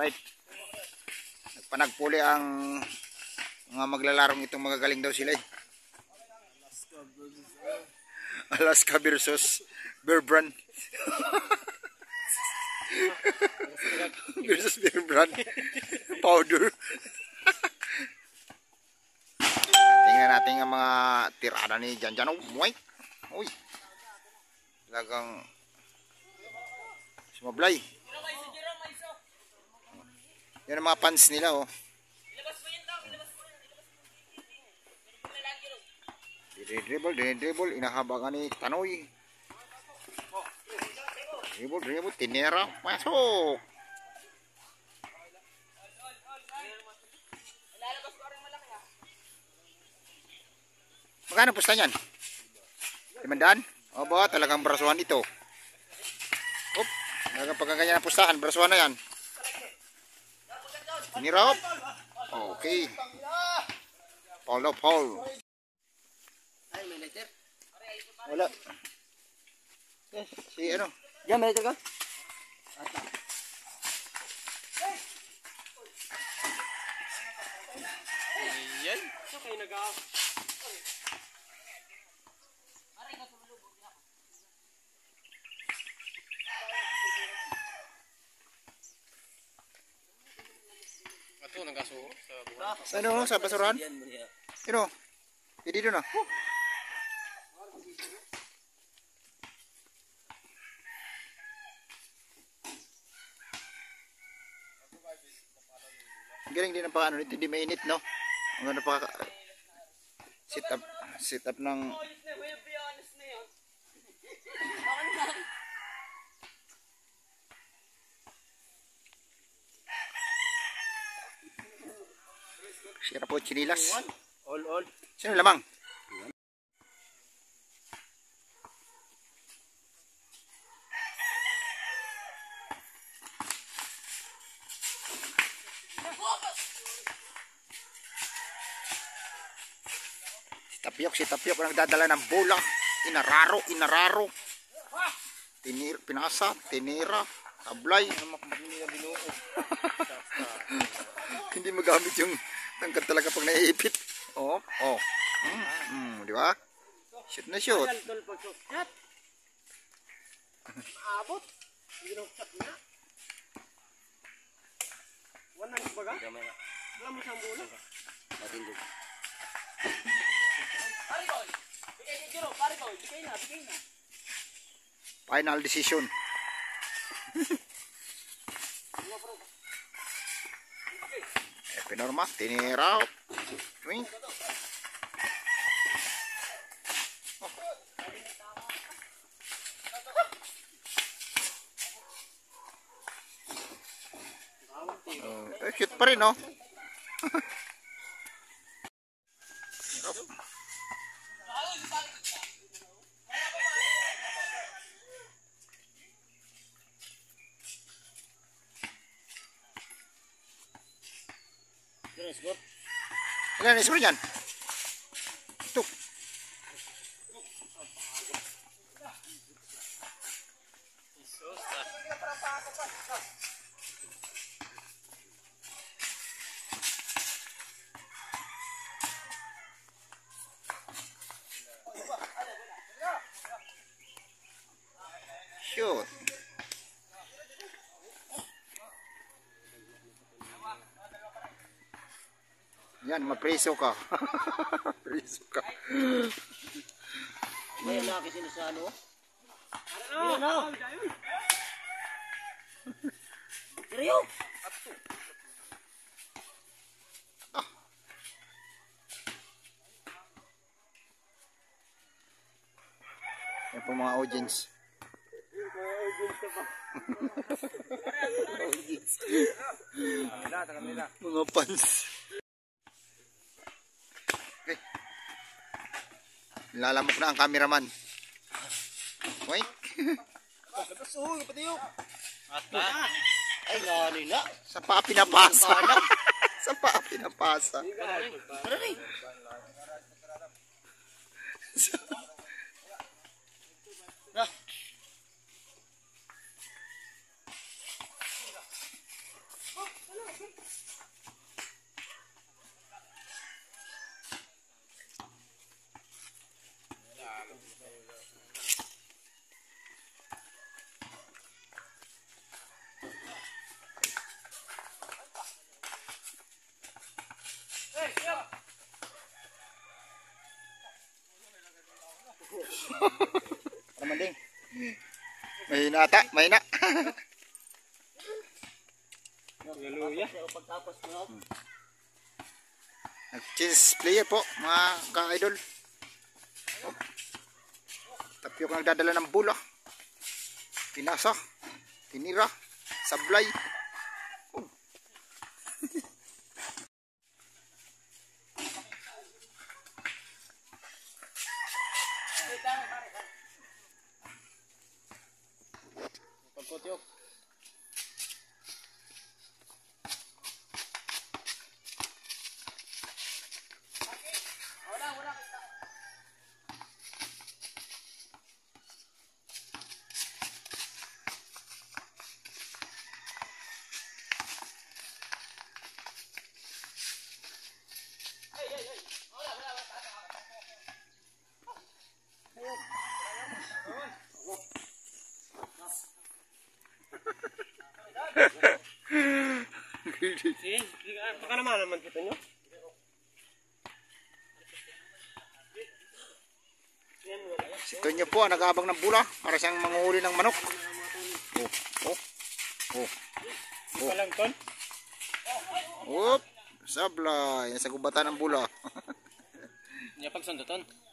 Alright. Nagpanagpuli ang mga maglalarong itong magagaling daw sila eh. Alaska versus Bear Brand. Versus Bear Brand. Powder. Tingnan natin ang mga tirada ni Janjan. Uy. Talagang sumablay. Yan ang mga fans nila oh. Dribble, inahabangan ni Tanoy. Dribble, tinera, masuk. Magkano pusta niyan? 500? O ba, talagang brasuhan ito. Oop, talagang pagkaganyan ang pustahan, brasuhan na yan. Tinera, op. Okay. Paul. Wala. Si ano? Diyan, may lighter ka? Ayan. So kayo nag-aw. Ito, nagkasuho sa buwan. Sa ano? Sa basurahan? Sino? Hindi doon ah. Galing din ang paano nito, hindi mainit no. Ang ano pa sit up ng sira po chinilas. All. Sino lamang? Si Tapyok ang nagdadala ng bola. Inararo. Pinasa, tinira, tablay. Hindi magamit yung tangkad talaga pag naiipit. Oh. Di ba? Shoot na shoot. Abot. Ginuksak na. Wala na baga? Wala mo siyang bola. Matindog. Final decision. Norma, tinira. Twing. Cute pa rin, no? Ilan ismo yan? Ito. Shoot. Yan, mapreso ka. Preso ka. May laki sila sa ano? Ano? Seryo? Yan po mga audience. Mga fans. Okay. Lalamok na ang cameraman. Wait. Ay, nani na. Sa paa pinapasa. Sa paa pinapasa. Naman ding. Mahina ata, mahina. Hallelujah. Pagtapos mo. Nag-chess player po, mga ka-idol. Tapyok nagdadala ng bula. Pinasa, tinira, sablay. Pagputyok. Sige, baka naman kita nyo. Si Tonyo po, nag-aabang ng bula para siyang manguhuli ng manok. Oh, oh, oh. Oh. Palang ton. Oop, sablay. Nasa gubatan ng bula. Niya pagsunduton.